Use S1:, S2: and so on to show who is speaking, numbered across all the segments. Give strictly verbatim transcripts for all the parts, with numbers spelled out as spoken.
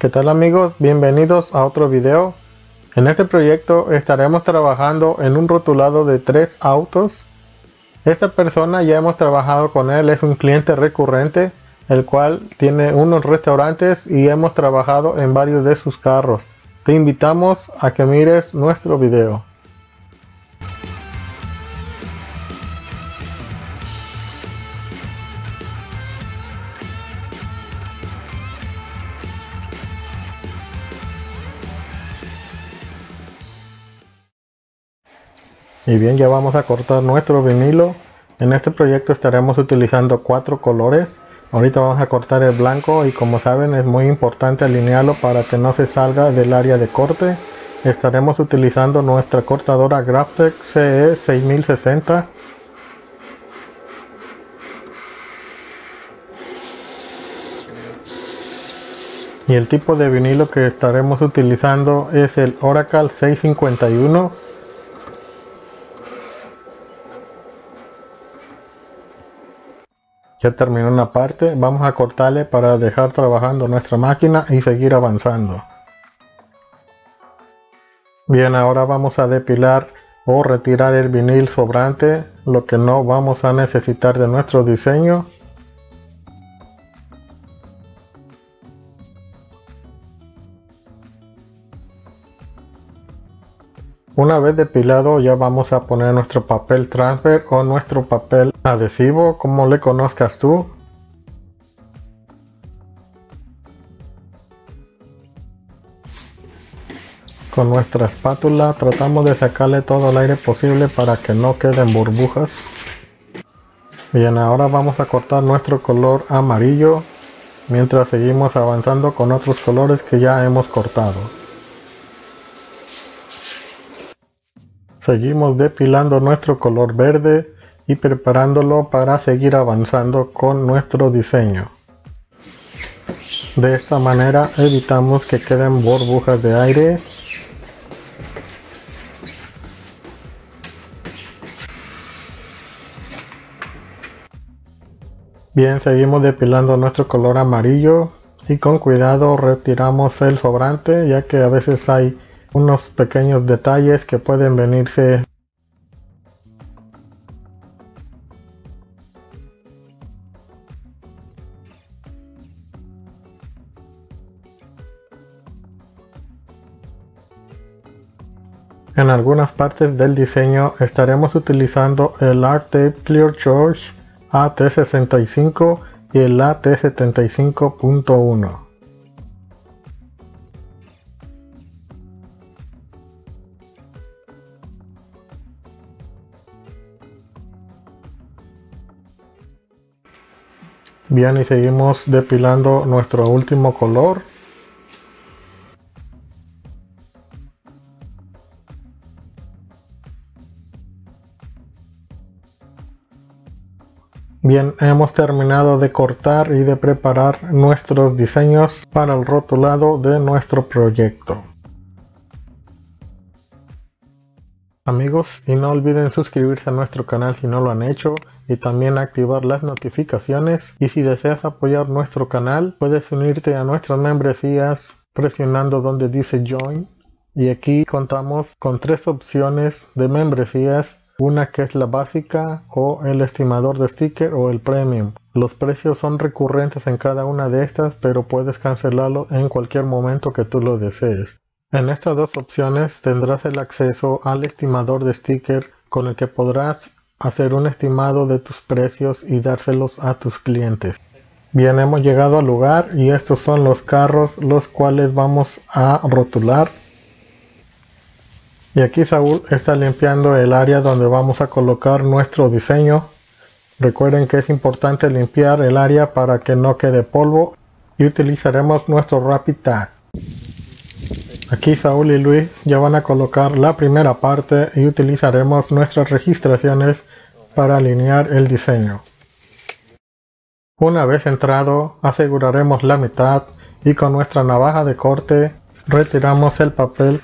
S1: ¿Qué tal amigos? Bienvenidos a otro video. En este proyecto estaremos trabajando en un rotulado de tres autos. Esta persona ya hemos trabajado con él, es un cliente recurrente, el cual tiene unos restaurantes y hemos trabajado en varios de sus carros. Te invitamos a que mires nuestro video. Y bien, ya vamos a cortar nuestro vinilo. En este proyecto estaremos utilizando cuatro colores. Ahorita vamos a cortar el blanco y como saben es muy importante alinearlo para que no se salga del área de corte. Estaremos utilizando nuestra cortadora Graphtec C E seis mil sesenta. Y el tipo de vinilo que estaremos utilizando es el Oracle seiscientos cincuenta y uno. Ya terminó una parte, vamos a cortarle para dejar trabajando nuestra máquina y seguir avanzando. Bien, ahora vamos a depilar o retirar el vinil sobrante, lo que no vamos a necesitar de nuestro diseño. Una vez depilado ya vamos a poner nuestro papel transfer o nuestro papel adhesivo, como le conozcas tú. Con nuestra espátula tratamos de sacarle todo el aire posible para que no queden burbujas. Bien, ahora vamos a cortar nuestro color amarillo mientras seguimos avanzando con otros colores que ya hemos cortado. Seguimos depilando nuestro color verde y preparándolo para seguir avanzando con nuestro diseño. De esta manera evitamos que queden burbujas de aire. Bien, seguimos depilando nuestro color amarillo y con cuidado retiramos el sobrante, ya que a veces hay unos pequeños detalles que pueden venirse. En algunas partes del diseño estaremos utilizando el Art Tape Clear George A T sesenta y cinco y el A T setenta y cinco punto uno. Bien, y seguimos depilando nuestro último color. Bien, hemos terminado de cortar y de preparar nuestros diseños para el rotulado de nuestro proyecto. Amigos, y no olviden suscribirse a nuestro canal si no lo han hecho y también activar las notificaciones. Y si deseas apoyar nuestro canal, puedes unirte a nuestras membresías presionando donde dice Join. Y aquí contamos con tres opciones de membresías, una que es la básica o el estimador de sticker o el premium. Los precios son recurrentes en cada una de estas, pero puedes cancelarlo en cualquier momento que tú lo desees. En estas dos opciones tendrás el acceso al estimador de sticker con el que podrás hacer un estimado de tus precios y dárselos a tus clientes. Bien, hemos llegado al lugar y estos son los carros los cuales vamos a rotular. Y aquí Saúl está limpiando el área donde vamos a colocar nuestro diseño. Recuerden que es importante limpiar el área para que no quede polvo y utilizaremos nuestro Rapid Tag. Aquí Saúl y Luis ya van a colocar la primera parte y utilizaremos nuestras registraciones para alinear el diseño. Una vez entrado, aseguraremos la mitad y con nuestra navaja de corte retiramos el papel.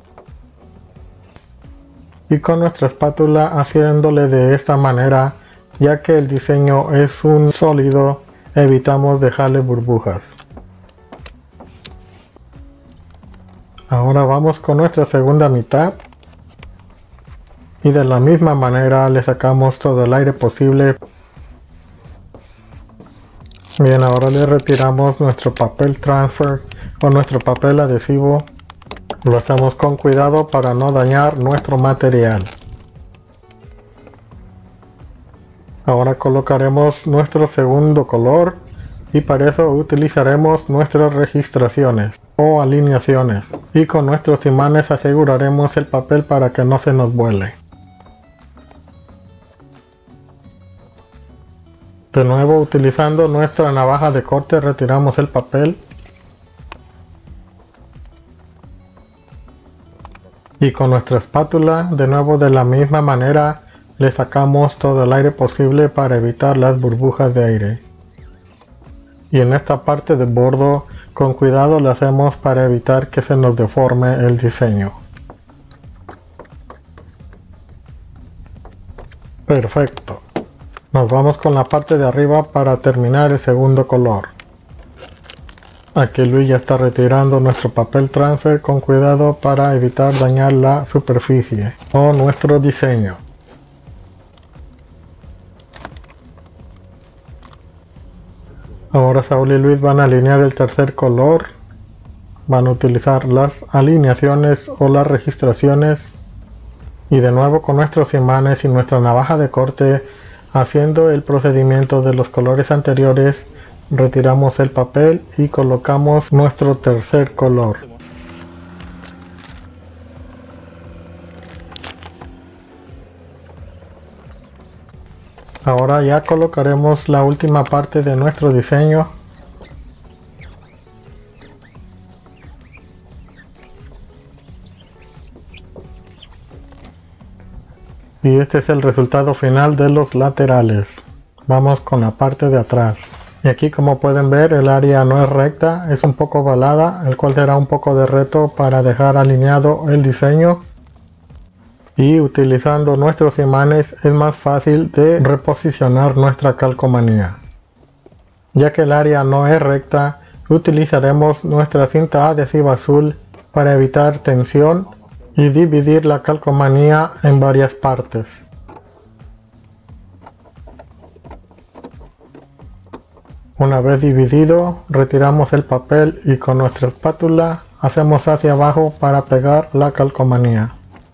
S1: Y con nuestra espátula haciéndole de esta manera ya que el diseño es un sólido, evitamos dejarle burbujas. Ahora vamos con nuestra segunda mitad y de la misma manera le sacamos todo el aire posible. Bien, ahora le retiramos nuestro papel transfer o nuestro papel adhesivo. Lo hacemos con cuidado para no dañar nuestro material. Ahora colocaremos nuestro segundo color y para eso utilizaremos nuestras registraciones o alineaciones, y con nuestros imanes aseguraremos el papel para que no se nos vuele. De nuevo, utilizando nuestra navaja de corte, retiramos el papel y con nuestra espátula, de nuevo de la misma manera, le sacamos todo el aire posible para evitar las burbujas de aire. Y en esta parte de bordo, con cuidado lo hacemos para evitar que se nos deforme el diseño. Perfecto. Nos vamos con la parte de arriba para terminar el segundo color. Aquí Luis ya está retirando nuestro papel transfer con cuidado para evitar dañar la superficie o nuestro diseño. Ahora Saúl y Luis van a alinear el tercer color. Van a utilizar las alineaciones o las registraciones. Y de nuevo con nuestros imanes y nuestra navaja de corte, haciendo el procedimiento de los colores anteriores, retiramos el papel y colocamos nuestro tercer color. Ahora ya colocaremos la última parte de nuestro diseño. Y este es el resultado final de los laterales. Vamos con la parte de atrás. Y aquí, como pueden ver, el área no es recta, es un poco ovalada, el cual será un poco de reto para dejar alineado el diseño. Y utilizando nuestros imanes es más fácil de reposicionar nuestra calcomanía. Ya que el área no es recta, utilizaremos nuestra cinta adhesiva azul para evitar tensión y dividir la calcomanía en varias partes. Una vez dividido, retiramos el papel y con nuestra espátula hacemos hacia abajo para pegar la calcomanía.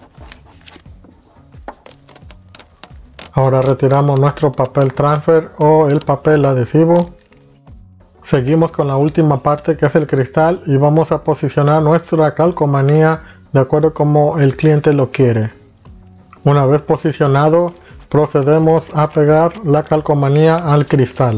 S1: Ahora retiramos nuestro papel transfer o el papel adhesivo. Seguimos con la última parte, que es el cristal, y vamos a posicionar nuestra calcomanía de acuerdo como el cliente lo quiere. Una vez posicionado, procedemos a pegar la calcomanía al cristal.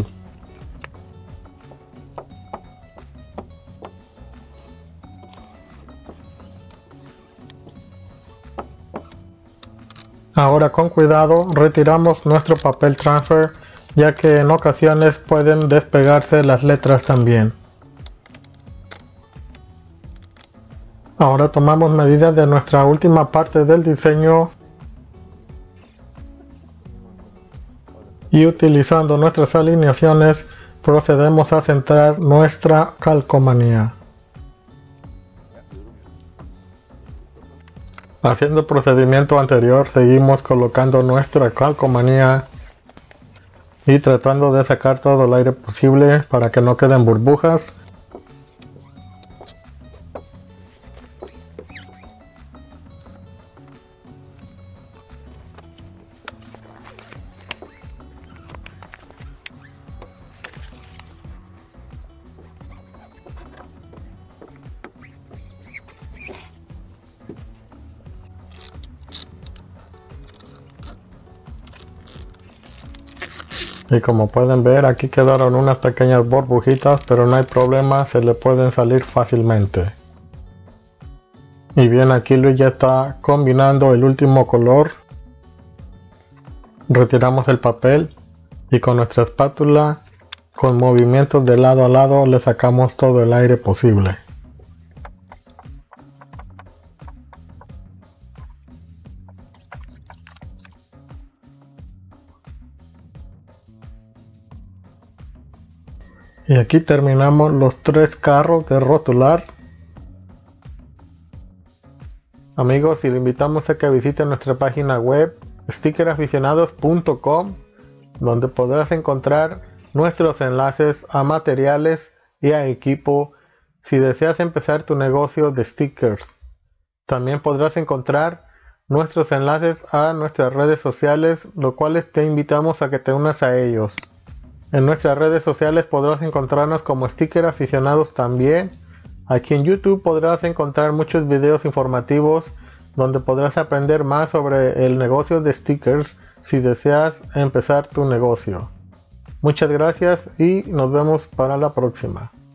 S1: Ahora con cuidado retiramos nuestro papel transfer, ya que en ocasiones pueden despegarse las letras también. Ahora tomamos medidas de nuestra última parte del diseño y utilizando nuestras alineaciones procedemos a centrar nuestra calcomanía. Haciendo el procedimiento anterior, seguimos colocando nuestra calcomanía y tratando de sacar todo el aire posible para que no queden burbujas. Y como pueden ver, aquí quedaron unas pequeñas burbujitas, pero no hay problema, se le pueden salir fácilmente. Y bien, aquí Luis ya está combinando el último color. Retiramos el papel y con nuestra espátula, con movimientos de lado a lado, le sacamos todo el aire posible. Y aquí terminamos los tres carros de rotular. Amigos, y le invitamos a que visite nuestra página web sticker aficionados punto com, donde podrás encontrar nuestros enlaces a materiales y a equipo si deseas empezar tu negocio de stickers. También podrás encontrar nuestros enlaces a nuestras redes sociales, los cuales te invitamos a que te unas a ellos. En nuestras redes sociales podrás encontrarnos como Sticker Aficionados también. Aquí en YouTube podrás encontrar muchos videos informativos donde podrás aprender más sobre el negocio de stickers si deseas empezar tu negocio. Muchas gracias y nos vemos para la próxima.